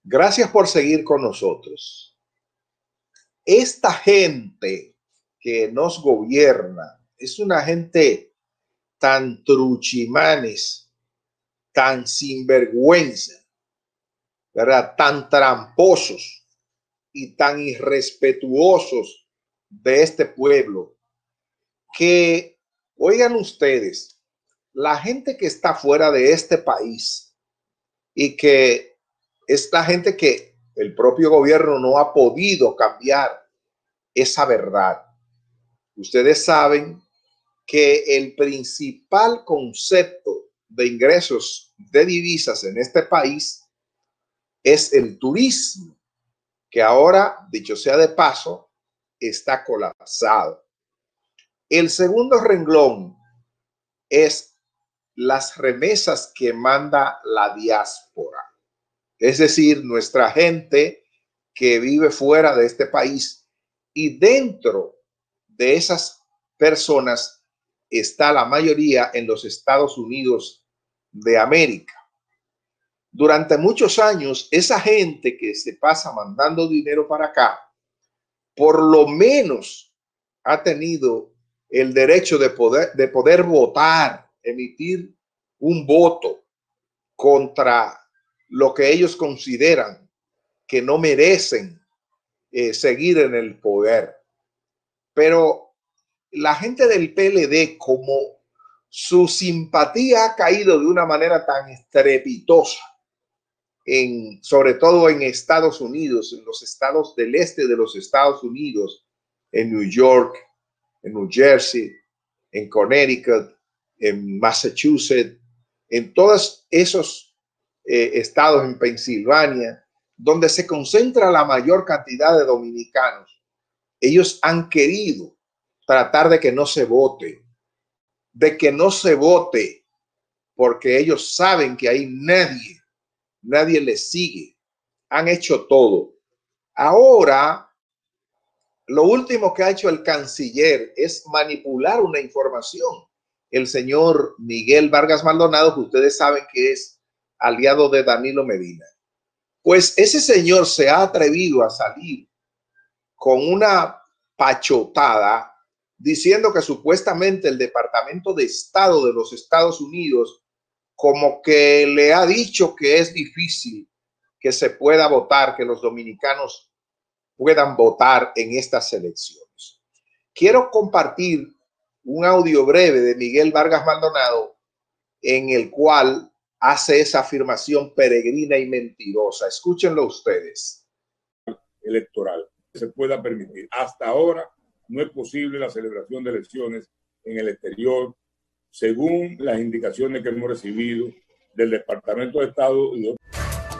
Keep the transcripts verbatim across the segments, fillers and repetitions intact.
Gracias por seguir con nosotros. Esta gente que nos gobierna es una gente tan truchimanes, tan sinvergüenza, ¿verdad? Tan tramposos y tan irrespetuosos de este pueblo que, oigan ustedes, la gente que está fuera de este país y que es la gente que el propio gobierno no ha podido cambiar esa verdad. Ustedes saben que el principal concepto de ingresos de divisas en este país es el turismo, que ahora, dicho sea de paso, está colapsado. El segundo renglón es las remesas que manda la diáspora, es decir, nuestra gente que vive fuera de este país, y dentro de esas personas está la mayoría en los Estados Unidos de América. Durante muchos años, esa gente que se pasa mandando dinero para acá, por lo menos ha tenido el derecho de poder, de poder votar, emitir un voto contra lo que ellos consideran que no merecen eh, seguir en el poder. Pero la gente del P L D, como su simpatía ha caído de una manera tan estrepitosa, en, sobre todo en Estados Unidos, en los estados del este de los Estados Unidos, en New York, en New Jersey, en Connecticut, en Massachusetts, en todos esos eh, estados, en Pensilvania, donde se concentra la mayor cantidad de dominicanos. Ellos han querido tratar de que no se vote, de que no se vote, porque ellos saben que ahí nadie, nadie les sigue. Han hecho todo. Ahora, lo último que ha hecho el canciller es manipular una información. El señor Miguel Vargas Maldonado, que ustedes saben que es aliado de Danilo Medina. Pues ese señor se ha atrevido a salir con una pachotada diciendo que supuestamente el Departamento de Estado de los Estados Unidos como que le ha dicho que es difícil que se pueda votar, que los dominicanos puedan votar en estas elecciones. Quiero compartir un audio breve de Miguel Vargas Maldonado en el cual hace esa afirmación peregrina y mentirosa. Escúchenlo ustedes. Electoral se pueda permitir. Hasta ahora no es posible la celebración de elecciones en el exterior, según las indicaciones que hemos recibido del Departamento de Estado y de...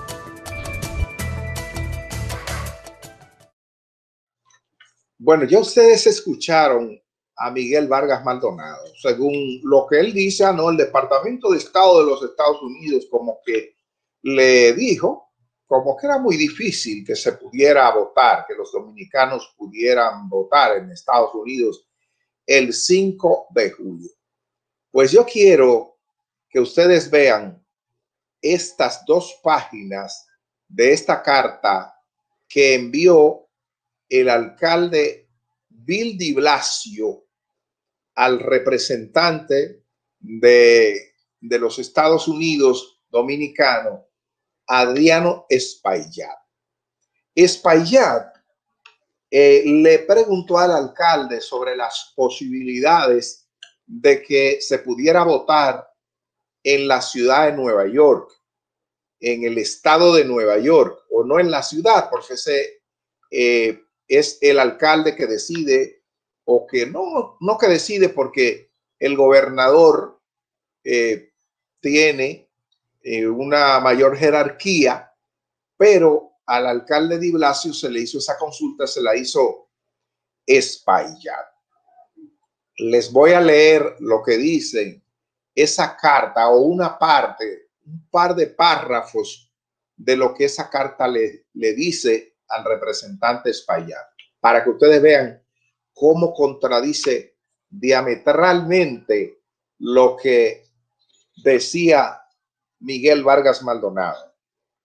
Bueno, ya ustedes escucharon a Miguel Vargas Maldonado. Según lo que él dice, ah, no, el Departamento de Estado de los Estados Unidos como que le dijo como que era muy difícil que se pudiera votar, que los dominicanos pudieran votar en Estados Unidos el cinco de julio. Pues yo quiero que ustedes vean estas dos páginas de esta carta que envió el alcalde Bill de Blasio al representante de, de los Estados Unidos dominicano, Adriano Espaillat. Espaillat eh, le preguntó al alcalde sobre las posibilidades de que se pudiera votar en la ciudad de Nueva York, en el estado de Nueva York, o no en la ciudad, porque ese eh, es el alcalde que decide, o que no, no que decide, porque el gobernador eh, tiene eh, una mayor jerarquía, pero al alcalde de Blasio se le hizo esa consulta, se la hizo Espaillat. Les voy a leer lo que dice esa carta, o una parte, un par de párrafos de lo que esa carta le, le dice al representante Espaillat, para que ustedes vean cómo contradice diametralmente lo que decía Miguel Vargas Maldonado.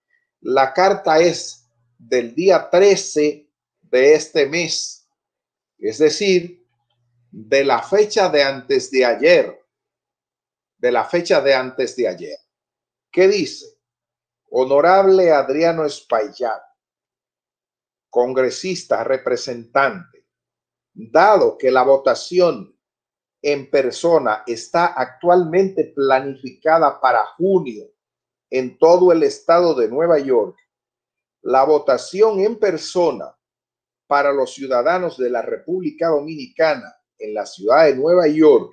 La carta es del día trece de este mes, es decir, de la fecha de antes de ayer, de la fecha de antes de ayer. ¿Qué dice? Honorable Adriano Espaillat, congresista representante, dado que la votación en persona está actualmente planificada para junio en todo el estado de Nueva York, la votación en persona para los ciudadanos de la República Dominicana en la ciudad de Nueva York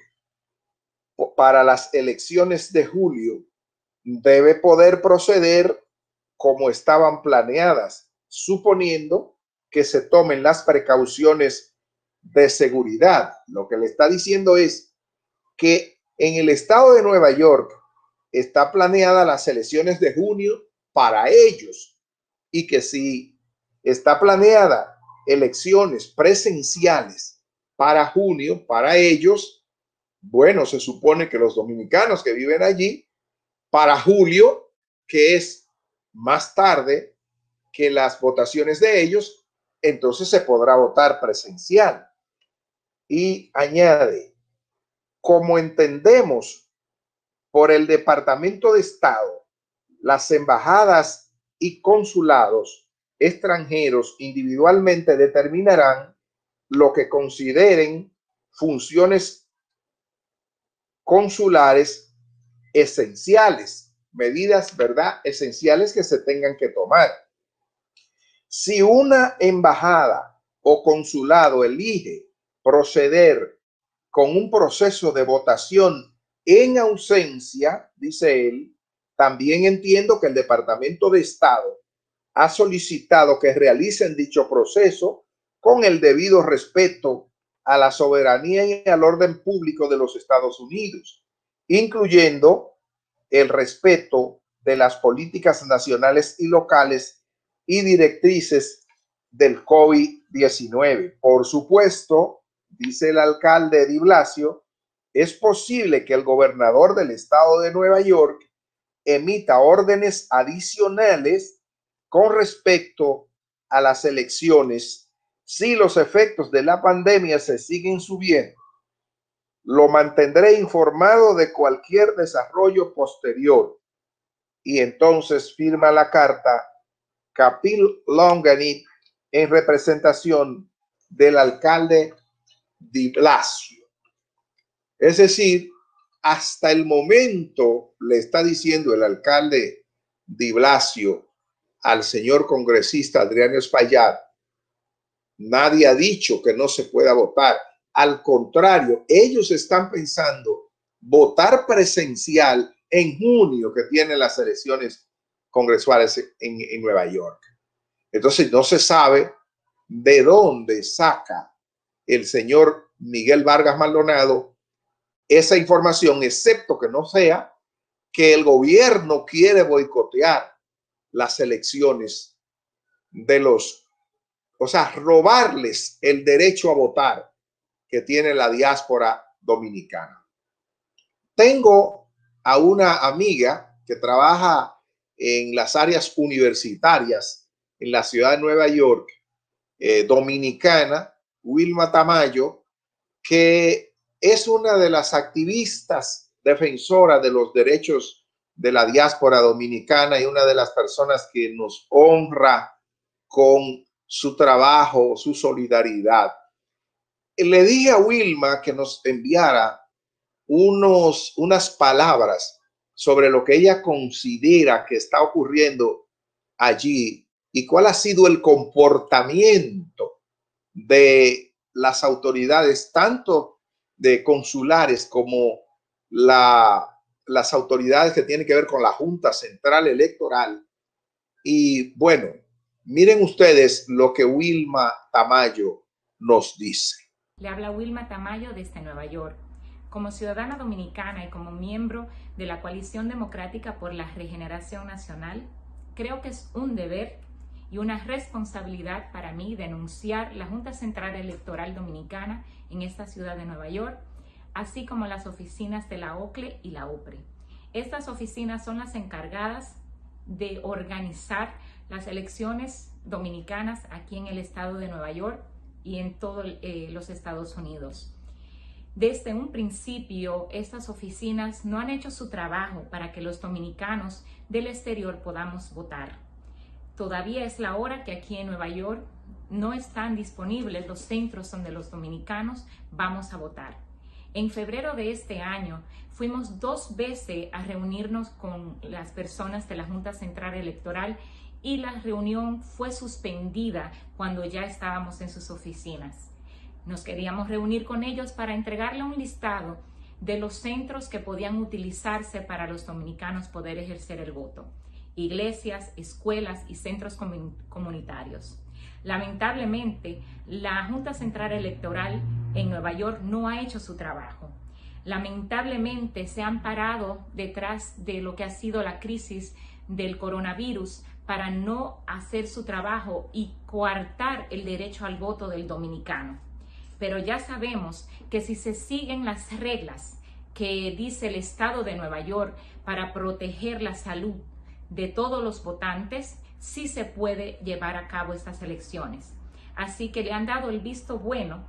para las elecciones de julio debe poder proceder como estaban planeadas, suponiendo que se tomen las precauciones de seguridad. Lo que le está diciendo es que en el estado de Nueva York está planeada las elecciones de junio para ellos y que si está planeada elecciones presenciales para junio para ellos, bueno, se supone que los dominicanos que viven allí para julio, que es más tarde que las votaciones de ellos, entonces se podrá votar presencial. Y añade, como entendemos por el Departamento de Estado, las embajadas y consulados extranjeros individualmente determinarán lo que consideren funciones consulares esenciales, medidas, ¿verdad?, esenciales que se tengan que tomar. Si una embajada o consulado elige proceder con un proceso de votación en ausencia, dice él, también entiendo que el Departamento de Estado ha solicitado que realicen dicho proceso con el debido respeto a la soberanía y al orden público de los Estados Unidos, incluyendo el respeto de las políticas nacionales y locales y directrices del COVID diecinueve. Por supuesto, dice el alcalde de Blasio, es posible que el gobernador del estado de Nueva York emita órdenes adicionales con respecto a las elecciones si los efectos de la pandemia se siguen subiendo. Lo mantendré informado de cualquier desarrollo posterior. Y entonces firma la carta Kapil Longanit en representación del alcalde de Blasio. Es decir, hasta el momento le está diciendo el alcalde de Blasio al señor congresista Adriano Espaillat, nadie ha dicho que no se pueda votar. Al contrario, ellos están pensando votar presencial en junio, que tienen las elecciones congresuales en, en Nueva York. Entonces no se sabe de dónde saca el señor Miguel Vargas Maldonado esa información, excepto que no sea que el gobierno quiere boicotear las elecciones de los, o sea, robarles el derecho a votar que tiene la diáspora dominicana. Tengo a una amiga que trabaja en las áreas universitarias en la ciudad de Nueva York, eh, dominicana, Wilma Tamayo, que es una de las activistas defensoras de los derechos de la diáspora dominicana y una de las personas que nos honra con su trabajo, su solidaridad. Le dije a Wilma que nos enviara unos, unas palabras sobre lo que ella considera que está ocurriendo allí y cuál ha sido el comportamiento de las autoridades, tanto de consulares como la, las autoridades que tienen que ver con la Junta Central Electoral. Y bueno, miren ustedes lo que Wilma Tamayo nos dice. Le habla Wilma Tamayo desde Nueva York. Como ciudadana dominicana y como miembro de la Coalición Democrática por la Regeneración Nacional, creo que es un deber y una responsabilidad para mí denunciar la Junta Central Electoral Dominicana en esta ciudad de Nueva York, así como las oficinas de la O C L E y la O P R E. Estas oficinas son las encargadas de organizar las elecciones dominicanas aquí en el estado de Nueva York y en todos eh, los Estados Unidos. Desde un principio, estas oficinas no han hecho su trabajo para que los dominicanos del exterior podamos votar. Todavía es la hora que aquí en Nueva York no están disponibles los centros donde los dominicanos vamos a votar. En febrero de este año fuimos dos veces a reunirnos con las personas de la Junta Central Electoral y la reunión fue suspendida cuando ya estábamos en sus oficinas. Nos queríamos reunir con ellos para entregarle un listado de los centros que podían utilizarse para los dominicanos poder ejercer el voto. Iglesias, escuelas y centros comunitarios. Lamentablemente, la Junta Central Electoral en Nueva York no ha hecho su trabajo. Lamentablemente se han parado detrás de lo que ha sido la crisis del coronavirus para no hacer su trabajo y coartar el derecho al voto del dominicano. Pero ya sabemos que si se siguen las reglas que dice el Estado de Nueva York para proteger la salud de todos los votantes, sí se puede llevar a cabo estas elecciones. Así que le han dado el visto bueno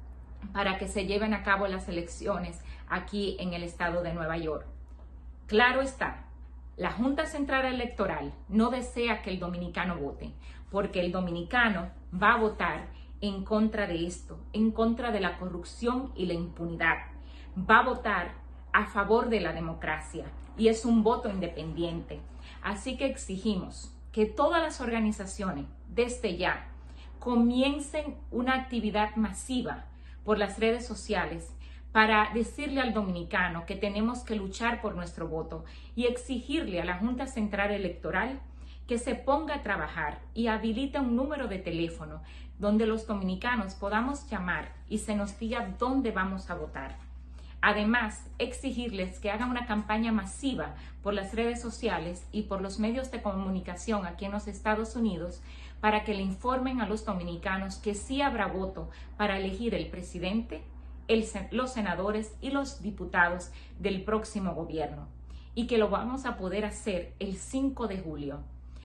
para que se lleven a cabo las elecciones aquí en el estado de Nueva York. Claro está, la Junta Central Electoral no desea que el dominicano vote, porque el dominicano va a votar en contra de esto, en contra de la corrupción y la impunidad. Va a votar a favor de la democracia y es un voto independiente. Así que exigimos que todas las organizaciones desde ya comiencen una actividad masiva por las redes sociales para decirle al dominicano que tenemos que luchar por nuestro voto y exigirle a la Junta Central Electoral que se ponga a trabajar y habilite un número de teléfono donde los dominicanos podamos llamar y se nos diga dónde vamos a votar. Además, exigirles que hagan una campaña masiva por las redes sociales y por los medios de comunicación aquí en los Estados Unidos para que le informen a los dominicanos que sí habrá voto para elegir el presidente, el, los senadores y los diputados del próximo gobierno y que lo vamos a poder hacer el cinco de julio.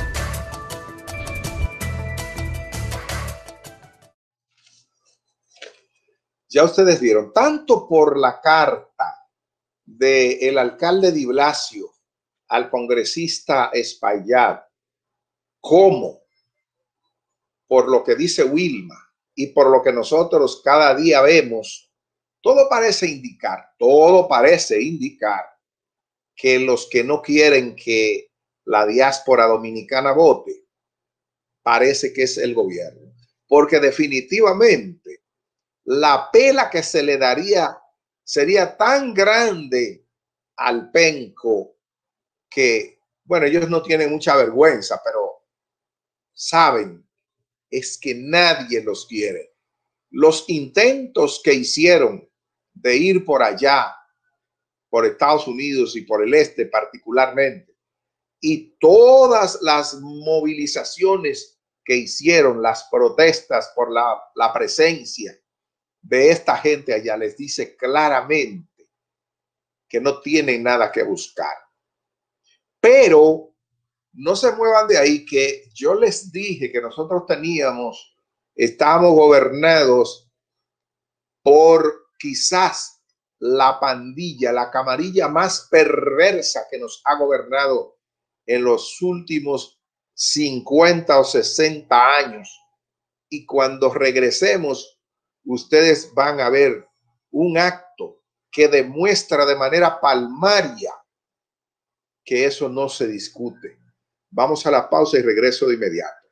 Ya ustedes vieron, tanto por la carta del alcalde Di Blasio al congresista Espaillat, como por lo que dice Wilma y por lo que nosotros cada día vemos, todo parece indicar, todo parece indicar que los que no quieren que la diáspora dominicana vote, parece que es el gobierno, porque definitivamente la pela que se le daría sería tan grande al penco que, bueno, ellos no tienen mucha vergüenza, pero saben, es que nadie los quiere. Los intentos que hicieron de ir por allá, por Estados Unidos y por el este particularmente, y todas las movilizaciones que hicieron, las protestas por la, la presencia de esta gente allá, les dice claramente que no tienen nada que buscar. Pero no se muevan de ahí, que yo les dije que nosotros teníamos, estábamos gobernados por quizás la pandilla, la camarilla más perversa que nos ha gobernado en los últimos cincuenta o sesenta años. Y cuando regresemos, ustedes van a ver un acto que demuestra de manera palmaria que eso no se discute. Vamos a la pausa y regreso de inmediato.